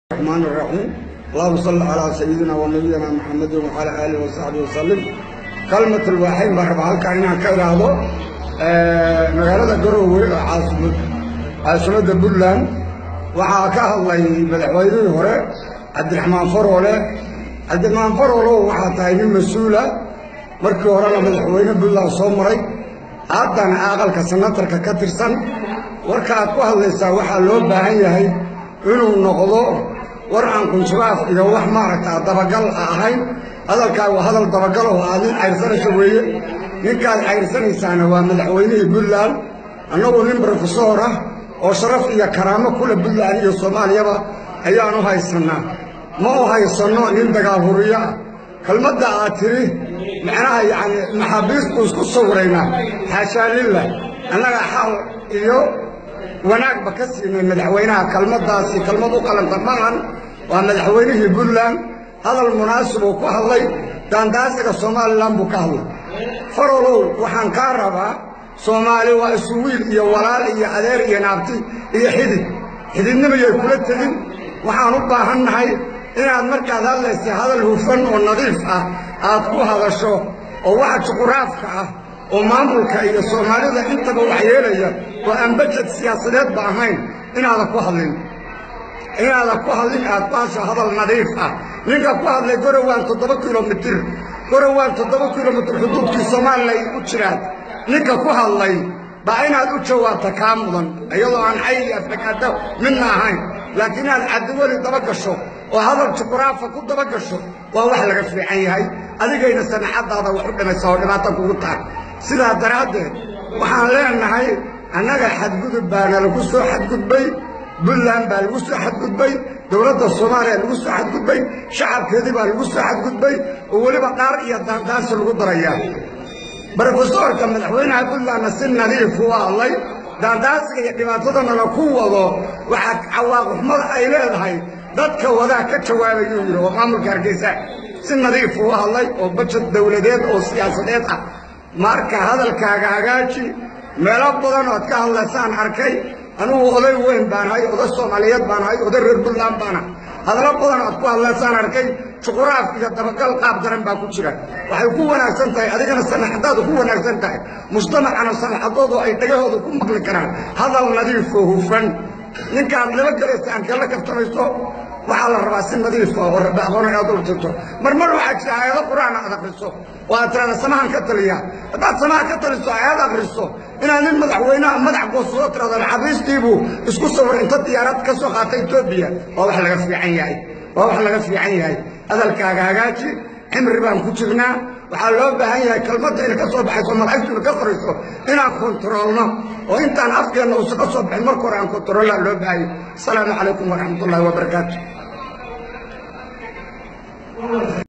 الرحمن الرحيم. اللهم صل على سيدنا ونبينا محمد وعلى آله وصحبه وسلم. كلمة الوحيد مرحبا كأنها كإلهه مقالة قروه عاصمة بلان وحاكاها الله مدحوينه هراء عبد الرحمن فرولة وحاتاين مسؤولة مركي هراء مدحوينه بلان صومري عادان آقل كسنترك كترسان warkaad ku hadlaysaa waxa loo baahan yahay inuu noqdo war aan kunsubaaf iyo wax maaragta dabagal ahayn hadalkaagu hadal dabagal oo aad ayirsanayso weeye ninkaad ayirsanaysaana waa madaxweynihii Puntland annagu nin professor ah oo sharaf iyo karaamo kula Puntland iyo Soomaaliyaba ayaan u haysanaa ma u haysano nin dagaal huriya kalmada aad tiri macnaha yani maxaabiisku isku sawirayna xashaa lillah annaga xal iyo wanaag bakasina madaxweynaha kalmadaasi kalmad u qalanta maahan waa madaxweynihii Puntland hadal munaasib oo ku hadlay daandaasiga Soomaaliland buu ka hadlay farolow waxaan ka rabaa Soomaali waa isu wiil iyo walaal iyo adeer iyo naabti iyo xididnimo ay kula tagin waxaan u baahanahay inaad markaad hadlayso hadal hufan oo nadiif ah aad ku hadasho oo waxa juqraafka ah oo maamulka iyo Soomaalida intaba wax yeelaya oo aan budget siyaasadeed baahayn inaad ku hadlin aad baasha hadal nadiif ah ninka ku hadlay Garowan 7 kilomitir xuduudkii Soomaaliya u jiraan ninka ku hadlay baa inaad u jawaabta ka mudan iyadoo aan ay Afrikada midna ahayn laakiin aad cadwali daba gasho oo hadal juqraafa ku daba gasho waa wax laga fiican yahay adigayna sanacadaada wax u dhamayso dhibaato kugu tahay sidaa daraadeed waxaan leenahay annaga xadgudub baa lagu soo xadgudbay Puntland baa lagu soo xadgudbay dawladda Soomaaliya lagu soo xadgudbay shacabkeedii baa lagu soo xadgudbay oo waliba qaar iyo daandaas lagu darayaa barofesorka madaxweynaha Puntland si nadiif u hadlay daandaasiga iyo dhibaatadana la ku wado waxa cawaaqibmada ay leedahay dadka wada ka jawaabayo yiri oo maamulka Hargeysa si nadiif u hadlay oo budget dawladeed oo siyaasadeed ah marka hadalkaaga hagaaji meelo badan oo ka hadlaysaan arkay anuu oday weyn baan hay oday Soomaaliyeed baan hay oday reer Puntland baan hadallo badan oo ku hadlaysaan arkay juqraaf iyo dabagal qaab daran baa ku jira waxay ku wanaagsan tahay adigana sanaxdaadu ku wanaagsan tahay mujtamacana sanaxdoodu ay dhagahooda ku maqli karaan hadal nadiif oo hufan ninkaan laba galeysaan kala kaftamayso waxa la rabaa si nadiif ah oo rabbi aqoon aad u jirto marmar waxa jira ayado quraan aad akhriso waa tirada samahan ka taliya hadaad samahan ka taliso ayad akhriso inaan nin madaxweynaha madax goosoo tirada xabiistiibu isku sawir inta diyaarad ka soo qaatay Itoobiya oo wax laga fiican yahay hadalkaaga hagaaji cimri baan ku jirnaa waxaa loo baahan yahay kalmada in ka soo baxayso malaa'igtu ka qorayso inaan kontrolno oo intaan afkeena uu ka soo baxin marka hore aan kontrolno loo baahan yahay. Assalaamu calaykum wa rahmatullahi wa barakaatuh.